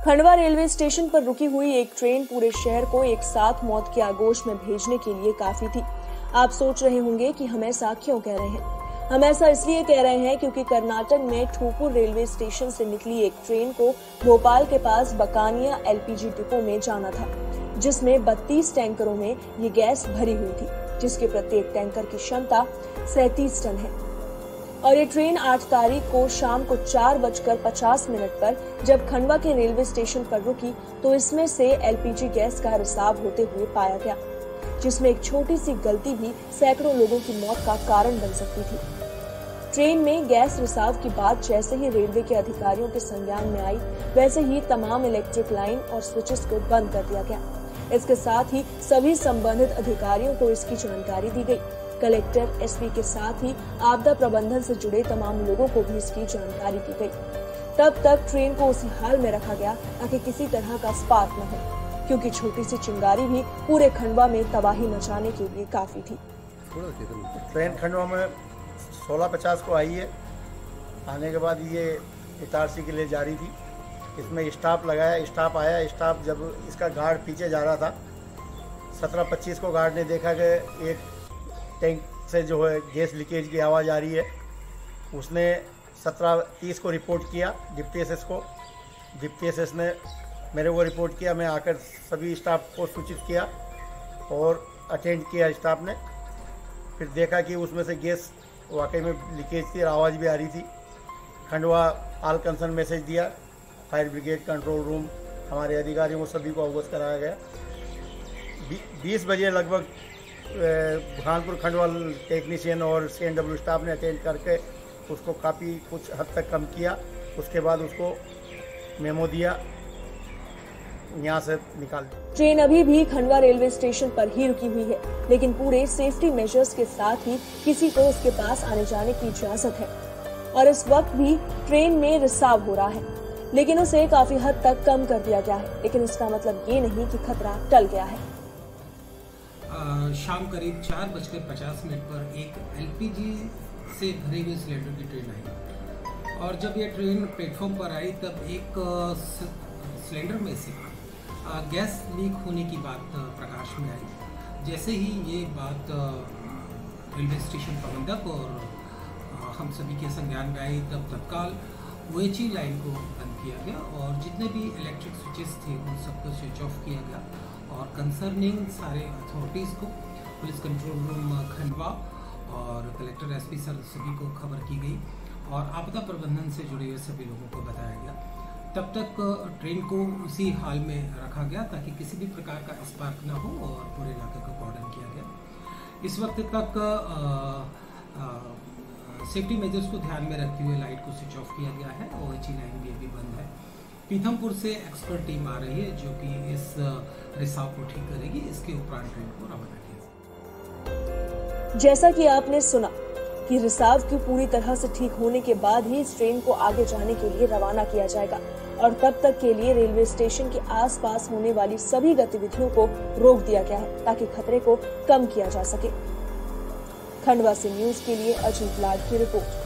Khandwa railway station पर रुकी हुई एक ट्रेन पूरे शहर को एक साथ मौत के आगोश में भेजने के लिए काफी थी। आप सोच रहे होंगे कि हम ऐसा क्यों कह रहे हैं। हम ऐसा इसलिए कह रहे हैं क्योंकि कर्नाटक में ठूपुर रेलवे स्टेशन से निकली एक ट्रेन को भोपाल के पास बकानिया एलपीजी डिपो में जाना था, जिसमें 32 टैंकरों में ये गैस भरी हुई थी, जिसके प्रत्येक टैंकर की क्षमता 37 टन है। और ये ट्रेन 8 तारीख को शाम को 4:50 पर जब खंडवा के रेलवे स्टेशन पर रुकी तो इसमें से एलपीजी गैस का रिसाव होते हुए पाया गया, जिसमें एक छोटी सी गलती भी सैकड़ों लोगों की मौत का कारण बन सकती थी। ट्रेन में गैस रिसाव की बात जैसे ही रेलवे के अधिकारियों के संज्ञान में आई, वैसे ही तमाम इलेक्ट्रिक लाइन और स्विचेस को बंद कर दिया गया। इसके साथ ही सभी संबंधित अधिकारियों को इसकी जानकारी दी गई। कलेक्टर, एसपी के साथ ही आपदा प्रबंधन से जुड़े तमाम लोगों को भी इसकी जानकारी दी गई। तब तक ट्रेन को उसी हाल में रखा गया ताकि किसी तरह का स्पार्क न हो, क्योंकि छोटी सी चिंगारी भी पूरे खंडवा में तबाही मचाने के लिए काफी थी। ट्रेन खंडवा में 16:50 को आई है। आने के बाद ये इटारसी के लिए जा रही थी। इसमें स्टाफ लगाया, स्टाफ आया। स्टाफ जब इसका गार्ड पीछे जा रहा था, 17:25 को गार्ड ने देखा कि एक टैंक से जो है गैस लीकेज की आवाज़ आ रही है। उसने 17:30 को रिपोर्ट किया डिप्टी एसएस को। डिप्टी एसएस ने मेरे को रिपोर्ट किया। मैं आकर सभी स्टाफ को सूचित किया और अटेंड किया स्टाफ ने। फिर देखा कि उसमें से गैस वाकई में लीकेज थी और आवाज़ भी आ रही थी। खंडवा ऑल कंसर्न मैसेज दिया। फायर ब्रिगेड, कंट्रोल रूम, हमारे अधिकारियों को सभी को अवगत कराया गया। 20 बजे लगभग बुरहानपुर खंडवा टेक्नीशियन और CNW स्टाफ ने अटेंड करके उसको काफ़ी कुछ हद तक कम किया। उसके बाद उसको मेमो दिया, यहाँ से निकाल दिया। ट्रेन अभी भी खंडवा रेलवे स्टेशन पर ही रुकी हुई है, लेकिन पूरे सेफ्टी मेजर्स के साथ ही किसी को उसके पास आने जाने की इजाजत है। और इस वक्त भी ट्रेन में रिसाव हो रहा है, लेकिन उसे काफी हद तक कम कर दिया गया है। लेकिन इसका मतलब ये नहीं कि खतरा टल गया है। शाम करीब 4:50 पर एक एलपीजी से भरे हुए सिलेंडर की ट्रेन आई, और जब ये ट्रेन प्लेटफॉर्म पर आई तब एक सिलेंडर में से गैस लीक होने की बात प्रकाश में आई। जैसे ही ये बात रेलवे स्टेशन प्रबंधक और हम सभी के संज्ञान में आई, तब तत्काल OHE लाइन को बंद किया गया और जितने भी इलेक्ट्रिक स्विचेस थे उन सबको स्विच ऑफ किया गया और कंसर्निंग सारे अथॉरिटीज़ को, पुलिस कंट्रोल रूम खंडवा और कलेक्टर, एसपी सर सभी को खबर की गई और आपदा प्रबंधन से जुड़े हुए सभी लोगों को बताया गया। तब तक ट्रेन को उसी हाल में रखा गया ताकि किसी भी प्रकार का स्पार्क न हो और पूरे इलाके को कॉर्डन किया गया। इस वक्त तक सेफ्टी मेजर्स को ध्यान में रखते हुए लाइट को स्विच ऑफ किया गया है। OHE लाइन भी अभी बंद है। पीथमपुर से एक्सपर्ट टीम आ रही है जो कि इस रिसाव को ठीक करेगी। इसके उपरांत ट्रेन को रवाना किया। जैसा कि आपने सुना कि रिसाव की पूरी तरह से ठीक होने के बाद ही इस ट्रेन को आगे जाने के लिए रवाना किया जाएगा और तब तक के लिए रेलवे स्टेशन के आसपास होने वाली सभी गतिविधियों को रोक दिया गया है ताकि खतरे को कम किया जा सके। खंडवा से न्यूज के लिए अजीत लाड की रिपोर्ट।